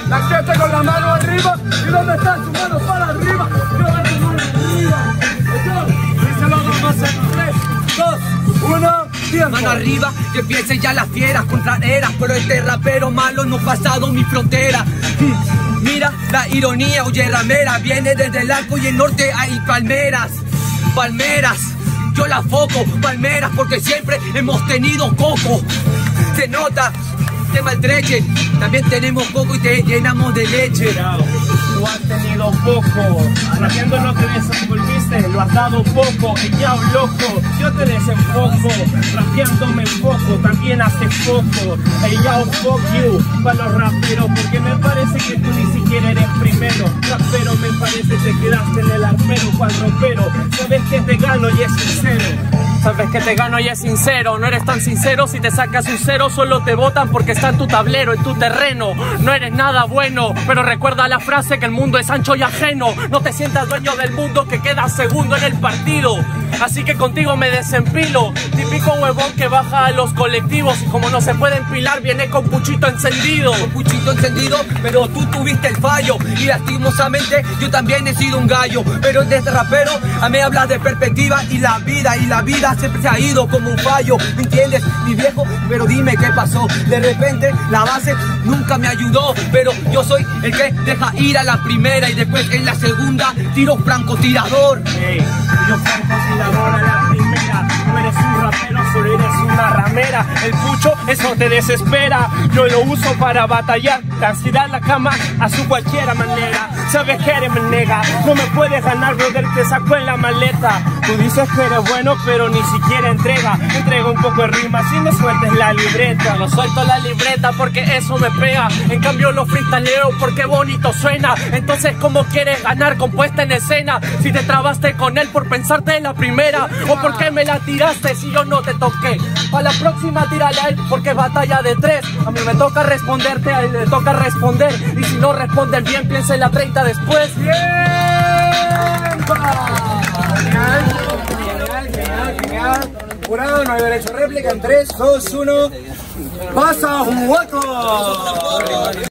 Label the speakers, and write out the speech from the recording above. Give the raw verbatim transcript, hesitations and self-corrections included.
Speaker 1: La gente con la mano arriba. ¿Y dónde están sus manos para arriba? Yo veo tu mano arriba. Díselo, vamos a hacer tres, dos, uno, tiempo.
Speaker 2: Mano arriba, que empiecen ya las fieras contraeras, pero este rapero malo no ha pasado mi frontera. Mira la ironía, oye ramera, viene desde el arco y el norte hay palmeras, palmeras. Yo la foco, palmeras, porque siempre hemos tenido coco. Se nota, te maltrechen, también tenemos coco y te llenamos de leche.
Speaker 3: Tú has tenido poco, rapeando lo que desenvolviste, lo has dado poco, y ya un loco, yo te desenfoco, rapeando me enfoco, también hace poco, y ya un fuck you, para los raperos, porque me parece que tú ni siquiera eres primero, rapero me parece que te quedaste en el arpero, cual ropero, sabes que te gano y es sincero. Sabes que te gano y es sincero, no eres tan sincero, si te sacas un cero solo te votan porque está en tu tablero, en tu terreno, no eres nada bueno, pero recuerda la frase que el mundo es ancho y ajeno, no te sientas dueño del mundo que queda segundo en el partido, así que contigo me desempilo, típico huevón que baja a los colectivos y como no se puede empilar viene con puchito encendido.
Speaker 2: Con puchito encendido, pero tú tuviste el fallo y lastimosamente yo también he sido un gallo, pero de este rapero a mí hablas de perspectiva y la vida y la vida siempre se ha ido como un fallo, ¿me entiendes, mi viejo? Pero dime qué pasó, de repente la base nunca me ayudó, pero yo soy el que deja ir a la primera y después en la segunda tiro francotirador.
Speaker 3: Hey, yo francotirador a la primera, no eres un rapero, solo eres una ramera, el pucho eso te desespera, yo lo uso para batallar, la ansiedad la cama a su cualquiera manera, sabes que eres menega, no me puedes ganar, brother, te saco en la maleta, tú dices que eres bueno pero ni siquiera entrega, entrega un poco de rima si me sueltes la libreta.
Speaker 4: No suelto la libreta porque eso me pega, en cambio lo freestaleo porque bonito suena. Entonces ¿cómo quieres ganar con puesta en escena? Si te trabaste con él por pensarte en la primera, o por qué me la tiraste si yo no te toqué. Para la próxima tírale a él porque es batalla de tres, a mí me toca responderte, a él le toca responder, y si no responden bien piensa en la treinta después.
Speaker 1: ¡Bien! Genial, genial, genial. Jurado, no hay derecho a réplica en tres, dos, uno. ¡Pasa, Juaco!